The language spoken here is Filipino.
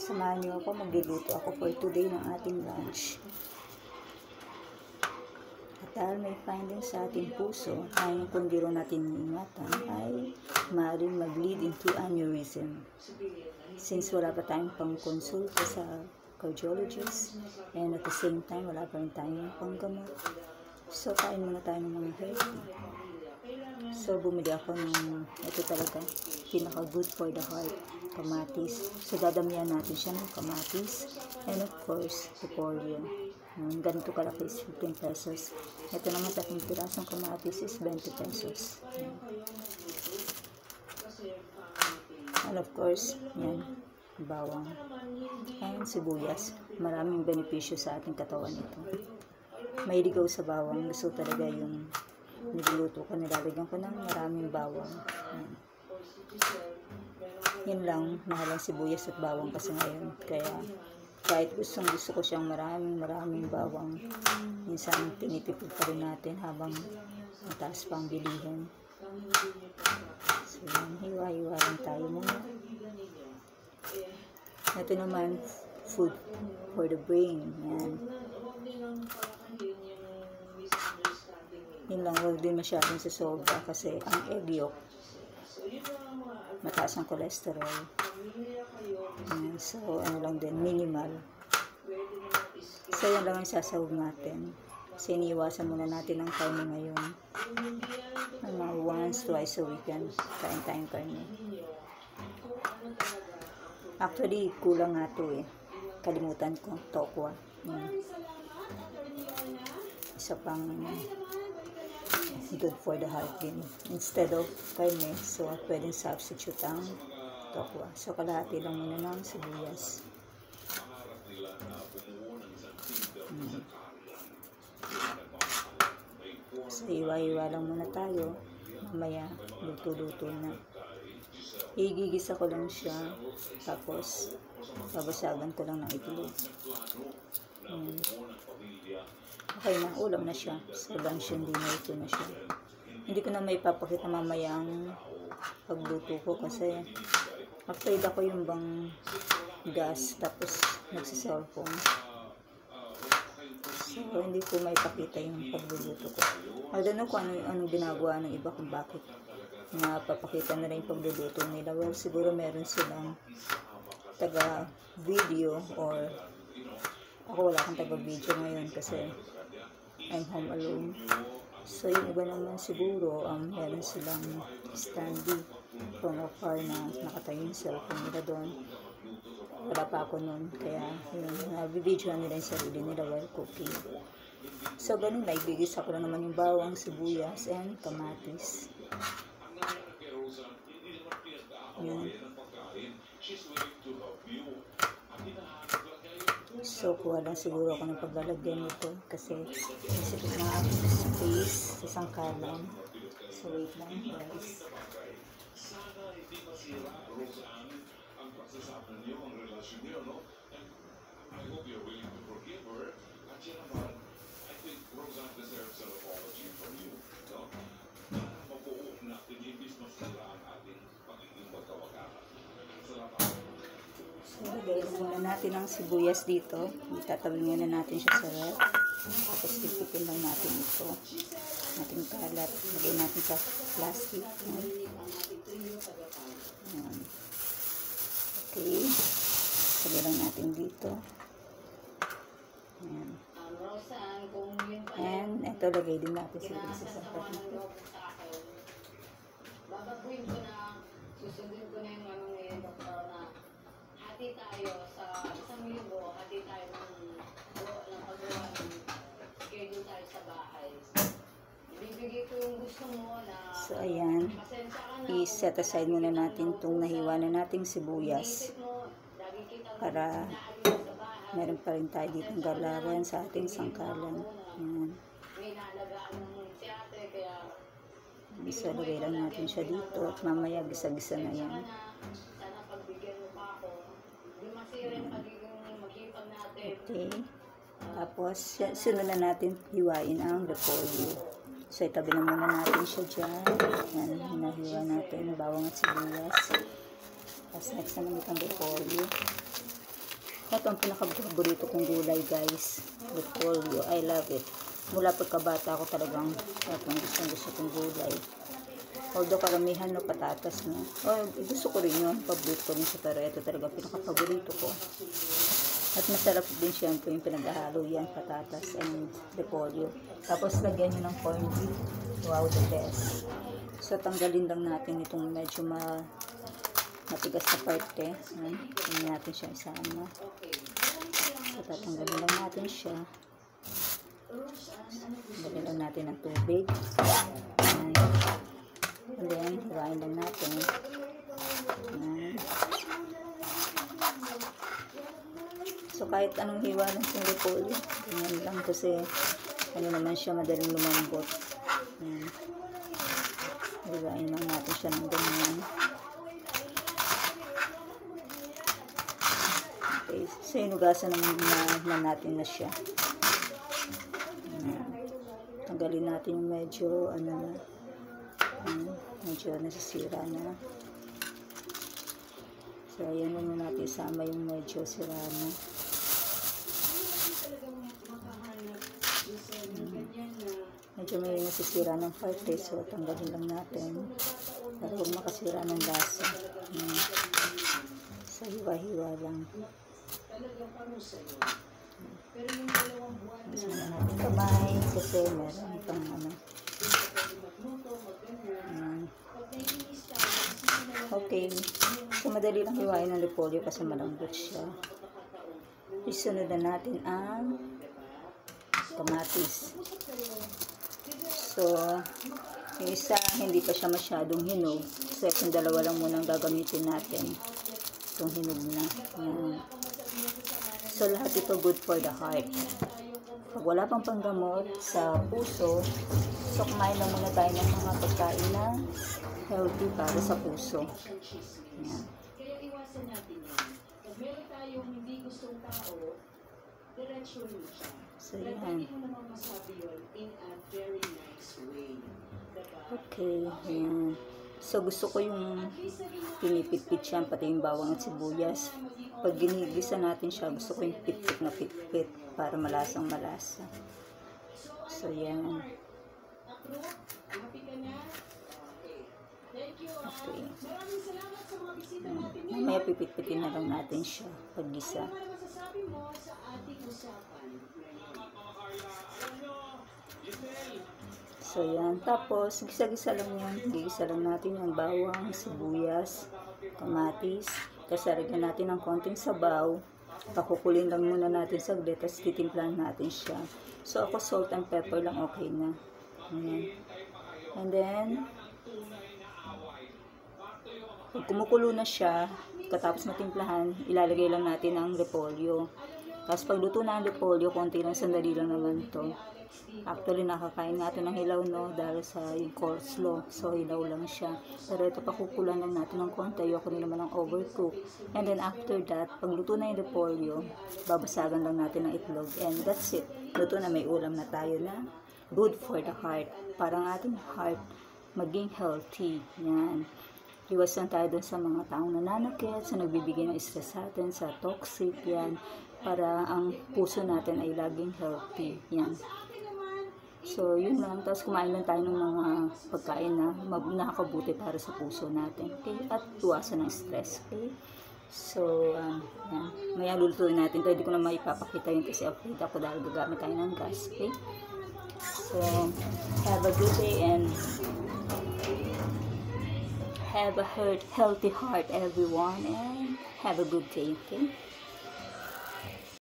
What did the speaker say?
Samahan niyo ako, magluluto ako for today ng ating lunch. At dahil may findings sa ating puso, ay kung di rin natin iingatan, ay maaaring mag-lead into aneurysm. Since wala pa tayong pang-consulta sa cardiologist, and at the same time, wala pa rin tayong panggamot. So, kain muna tayo ng mga healthy. So, bumili ako ng, ito talaga, pinaka-good for the heart, kamatis. So, dadamihan natin siya ng kamatis. And of course, repolyo. Ganito kalaki is 15 pesos. Ito naman sa ating pirasong kamatis is 20 pesos. And of course, yan, bawang. And sibuyas. Maraming benepisyo sa ating katawan ito. Mahilig ako sa bawang. Gusto talaga yung niluluto ko. Nilalagyan ko ng maraming bawang. Yan lang. Mahal ang sibuyas at bawang kasi ngayon. Kaya kahit gusto ko siyang maraming bawang, minsan tinitipid pa rin natin habang mataas pang bilihin. So yan, hiwa-hiwa lang tayo muna. Ito naman, food for the brain. Yan. Yun lang, huwag din masyadong sa sobra kasi ang egg yolk, mataas ang cholesterol. Yan. So, ano lang din, minimal. So, yan lang ang sasahog natin. Kasi iniiwasan muna natin ang karne ngayon. Mga once, twice a week yan. Kain tayong karne. Actually, kulang nga ito eh. Kalimutan ko. Tokwa. Yan. Isa pang good for the heart din. Instead of karne, so pwedeng substitute ang tokwa. So, kalahati lang muna ng sibuyas. So, iwa-iwa lang muna tayo. Mamaya, luto-luto na. Igigisa ko lang siya. Tapos, babasagan ko lang ng itlog. Okay na, ulam na siya. So, lunch and dinner ito na siya. Hindi ko na may papakita mamaya ang pagluto ko kasi afraid ako yung bang gas tapos nagsiselfone. So, hindi ko may pakita yung pagluluto ko. I don't know kung anong ginagawa ng iba kung bakit napapakita na rin yung pagluluto nila. Well, siguro meron silang taga-video or ako wala akong taga-video ngayon kasi I'm home alone. So, yung iba naman siguro, meron silang standee from afar na nakatayo yung cellphone nila doon. Wala pa ako noon. Kaya, yun, nabibidyoan nila yung sarili nila while cooking. So, ganun na. Igigisa ko lang naman yung bawang, sibuyas, and kamatis. Yun. So, kuha lang siguro ako ng paglalagyan nito kasi nasipit na aking space sa sangkalan. So, wait lang guys. So, lagyan muna natin ang sibuyas dito. Itatabi muna natin siya sa ref. Tapos, pipipin lang natin ito. Ating kalat. Lagyan natin sa plastic. Ayan. Okay. Lagyan lang natin dito. Ayan. And, ito lagay din natin sa sapat dito. Babaguhin ko na, susundin ko na yung ano ngayon, doktor, na hati tayo sa isang linggo, hati tayo ng paggawa ng schedule tayo sa bahay. Ibibigay ko yung gusto mo na so, ayan. I-set aside muna natin itong nahiwa na nating sibuyas para meron pa rin tayo dito ng galawan sa ating sangkalan. Ayan. So, lagay lang natin siya dito at mamaya gisa-gisa na yan. Okay. Tapos, sunod na natin hiwain ang repolyo. So, itabi na muna natin siya dyan. Yan, hinahiwa natin bawang at sibuyas. Tapos, next naman itong repolyo. Ito ang pinaka-paborito kong gulay, guys. Repolyo. I love it. Mula pagkabata ako talagang itong gusto kong gulay. Although karamihan no patatas, no. Gusto ko rin yun. Paborito ko rin siya, pero ito talaga pinaka-paborito ko. At masarap din siyempre yung pinag-ahalo yan, patatas and repolyo. Tapos lagyan nyo ng corned beef. Wow, the best. So tanggalin lang natin itong medyo matigas na parte. Hindi natin siya isama. So tatanggalin lang natin siya. Tanggalin lang natin ang tubig. And then hiwain lang natin. So kahit anong hiwa ng repolyo, ganyan lang kasi ano naman siya, madaling lumambot. Hiwain lang natin siya ng ganyan. Okay, so hinugasan naman natin na siya. Tanggalin natin yung medyo medyo nasisira na. So ayan muna natin isama yung medyo sira na. Medyo may nasisira ng parte, so tanggalin lang natin para huwag makasira ng lasa. So hiwa-hiwa lang. Gusto na natin kamay kasi meron pang okay. So madali lang hiwain ng repolyo kasi malambot siya. Isunod na natin ang kamatis. So, yung isa, hindi pa siya masyadong hinog. So, itong dalawa lang muna ang gagamitin natin. Itong hinog na. Yan. So, lahat ito good for the heart. Pag wala pang panggamot sa puso, so kumain lang muna tayo ng mga pagkain na healthy para sa puso. Yan. Kaya iwasan natin yan. Pag meron tayong hindi gustong tao, diretsyon mo siya. So, yan. In a very nice way. Okay, ayan. So, gusto ko yung pinipit-pit siya, pati yung bawang at sibuyas. Pag ginigisa natin siya, gusto ko yung pit-pit na pit-pit para malasang malasa. So, yan. Okay. Mamaya pipit-pitin na lang natin siya pag-gisa. So, yan. Tapos, gisa-gisa lang yan. Gisa lang natin yung bawang, sibuyas, kamatis. Tapos, lagyan natin ng konting sabaw. Pakukulin lang muna natin saglit. Tapos, titimplahan natin siya. So, ako salt and pepper lang okay na. Ayan. And then, pag kumukulo na siya, katapos matimplahan, ilalagay lang natin ang repolyo. Tapos, pag luto na ang repolyo, konti lang, sandali lang naman to. Actually, nakakain natin ng hilaw, no? Dahil sa yung coleslaw. So, hilaw lang siya. Pero ito, pakukulan lang natin ng konti. Ayoko rin naman ng overcook. And then, after that, pag luto na yung repolyo, babasagan lang natin ng itlog. And that's it. Luto na, may ulam na tayo na good for the heart. Para ang ating heart maging healthy. Yan. Iwasan tayo dun sa mga taong nananakit, sa nagbibigay ng stress sa atin, sa toxic, yan. Para ang puso natin ay laging healthy. Yan. So, yun lang. Tapos, kumain lang tayo ng mga pagkain na nakakabuti para sa puso natin. Okay? At tuwasan ng stress. Okay? So, yan. Maya lulutuin natin. Pwede ko na maipapakita yun kasi afraid ako dahil gagamit tayo ng gas. Okay? So, have a good day and have a healthy heart, everyone. And have a good day. Okay?